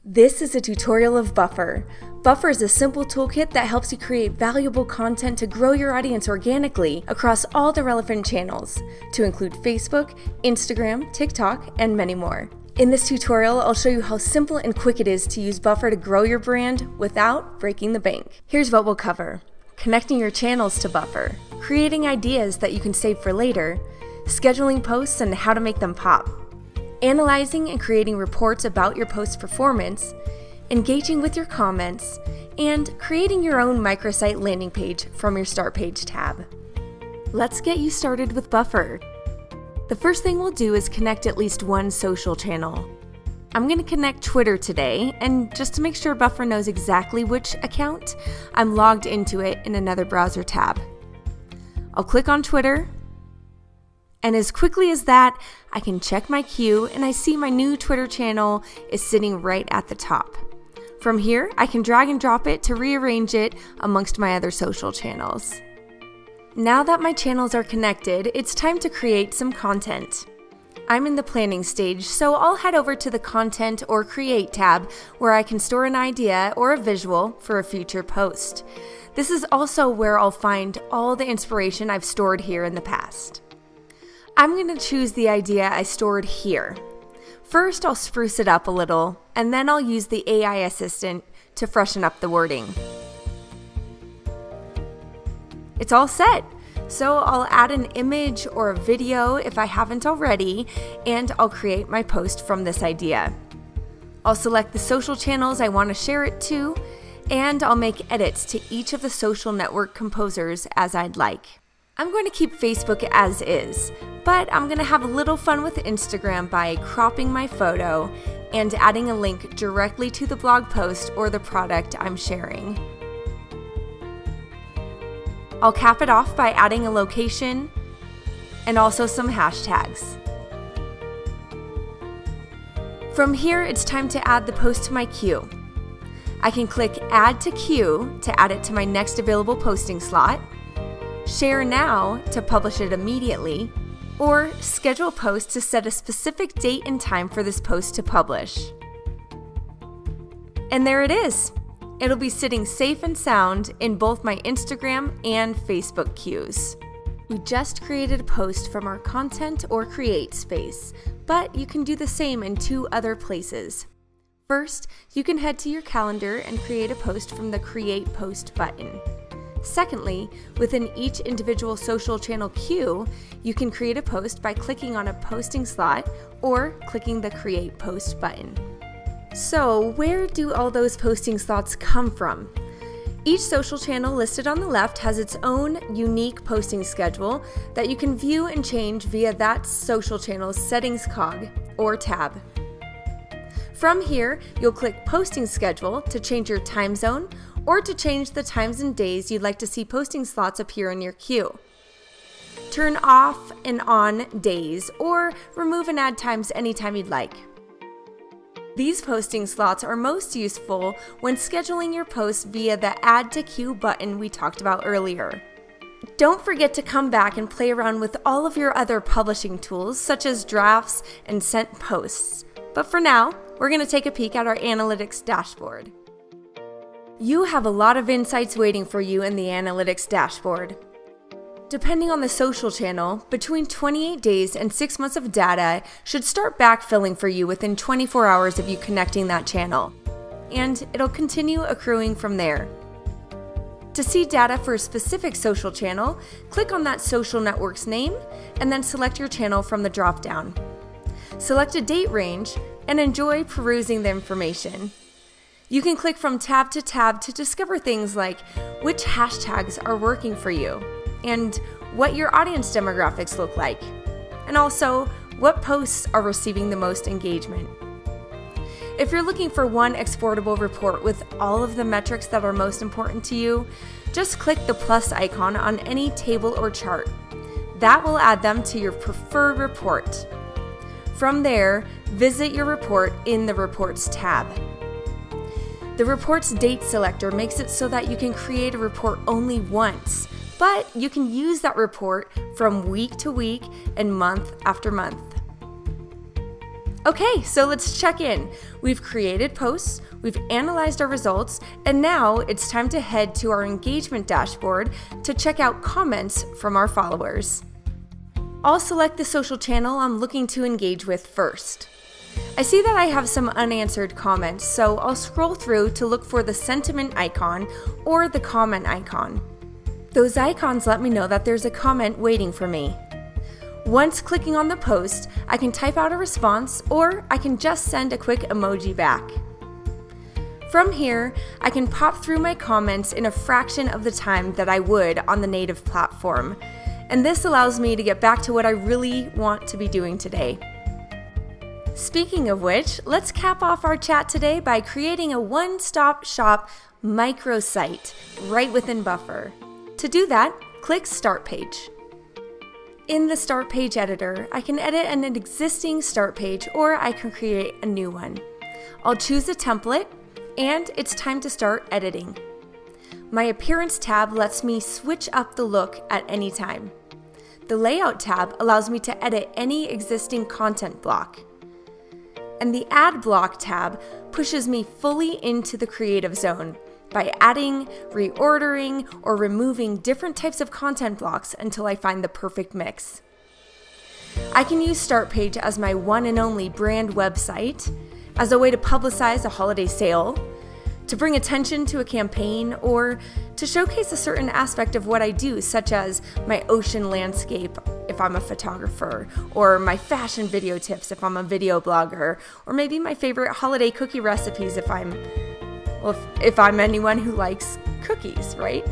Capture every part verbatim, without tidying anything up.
This is a tutorial of Buffer. Buffer is a simple toolkit that helps you create valuable content to grow your audience organically across all the relevant channels, to include Facebook, Instagram, TikTok, and many more. In this tutorial, I'll show you how simple and quick it is to use Buffer to grow your brand without breaking the bank. Here's what we'll cover: connecting your channels to Buffer, creating ideas that you can save for later, scheduling posts and how to make them pop, analyzing and creating reports about your post performance, engaging with your comments, and creating your own microsite landing page from your Start Page tab. Let's get you started with Buffer. The first thing we'll do is connect at least one social channel. I'm going to connect Twitter today, and just to make sure Buffer knows exactly which account, I'm logged into it in another browser tab. I'll click on Twitter, and as quickly as that, I can check my queue and I see my new Twitter channel is sitting right at the top. From here, I can drag and drop it to rearrange it amongst my other social channels. Now that my channels are connected, it's time to create some content. I'm in the planning stage, so I'll head over to the Content or Create tab where I can store an idea or a visual for a future post. This is also where I'll find all the inspiration I've stored here in the past. I'm going to choose the idea I stored here. First, I'll spruce it up a little, and then I'll use the A I assistant to freshen up the wording. It's all set, so I'll add an image or a video if I haven't already, and I'll create my post from this idea. I'll select the social channels I want to share it to, and I'll make edits to each of the social network composers as I'd like. I'm going to keep Facebook as is, but I'm going to have a little fun with Instagram by cropping my photo and adding a link directly to the blog post or the product I'm sharing. I'll cap it off by adding a location and also some hashtags. From here, it's time to add the post to my queue. I can click Add to Queue to add it to my next available posting slot, Share Now to publish it immediately, or Schedule Post to set a specific date and time for this post to publish. And there it is. It'll be sitting safe and sound in both my Instagram and Facebook queues. We just created a post from our Content or Create space, but you can do the same in two other places. First, you can head to your calendar and create a post from the Create Post button. Secondly, within each individual social channel queue, you can create a post by clicking on a posting slot or clicking the Create Post button. So, where do all those posting slots come from? Each social channel listed on the left has its own unique posting schedule that you can view and change via that social channel's settings cog or tab. From here, you'll click Posting Schedule to change your time zone or to change the times and days you'd like to see posting slots appear in your queue. Turn off and on days, or remove and add times anytime you'd like. These posting slots are most useful when scheduling your posts via the Add to Queue button we talked about earlier. Don't forget to come back and play around with all of your other publishing tools, such as drafts and sent posts. But for now, we're going to take a peek at our analytics dashboard. You have a lot of insights waiting for you in the analytics dashboard. Depending on the social channel, between twenty-eight days and six months of data should start backfilling for you within twenty-four hours of you connecting that channel, and it'll continue accruing from there. To see data for a specific social channel, click on that social network's name and then select your channel from the drop-down. Select a date range and enjoy perusing the information. You can click from tab to tab to discover things like which hashtags are working for you and what your audience demographics look like, and also what posts are receiving the most engagement. If you're looking for one exportable report with all of the metrics that are most important to you, just click the plus icon on any table or chart. That will add them to your preferred report. From there, visit your report in the Reports tab. The Reports date selector makes it so that you can create a report only once, but you can use that report from week to week and month after month. Okay, so let's check in. We've created posts, we've analyzed our results, and now it's time to head to our engagement dashboard to check out comments from our followers. I'll select the social channel I'm looking to engage with first. I see that I have some unanswered comments, so I'll scroll through to look for the sentiment icon or the comment icon. Those icons let me know that there's a comment waiting for me. Once clicking on the post, I can type out a response or I can just send a quick emoji back. From here, I can pop through my comments in a fraction of the time that I would on the native platform, and this allows me to get back to what I really want to be doing today. Speaking of which, let's cap off our chat today by creating a one-stop shop microsite right within Buffer. To do that, click Start Page. In the Start Page editor, I can edit an existing start page or I can create a new one. I'll choose a template and it's time to start editing. My Appearance tab lets me switch up the look at any time. The Layout tab allows me to edit any existing content block. And the Add Block tab pushes me fully into the creative zone by adding, reordering, or removing different types of content blocks until I find the perfect mix. I can use Start Page as my one and only brand website, as a way to publicize a holiday sale, to bring attention to a campaign, or to showcase a certain aspect of what I do, such as my ocean landscape if I'm a photographer, or my fashion video tips if I'm a video blogger, or maybe my favorite holiday cookie recipes if I'm Well, if, if I'm anyone who likes cookies, right?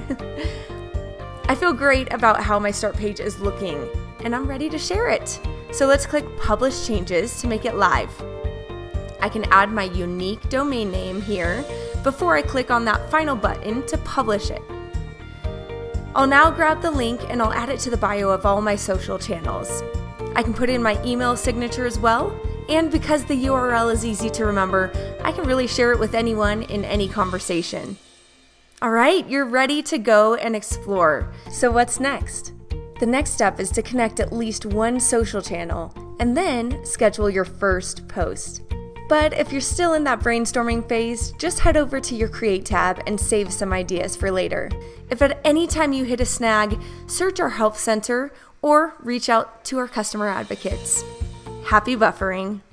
I feel great about how my start page is looking, and I'm ready to share it. So let's click Publish Changes to make it live. I can add my unique domain name here before I click on that final button to publish it. I'll now grab the link and I'll add it to the bio of all my social channels. I can put in my email signature as well, and because the U R L is easy to remember, I can really share it with anyone in any conversation. All right, you're ready to go and explore. So what's next? The next step is to connect at least one social channel and then schedule your first post. But if you're still in that brainstorming phase, just head over to your Create tab and save some ideas for later. If at any time you hit a snag, search our Help Center or reach out to our customer advocates. Happy buffering!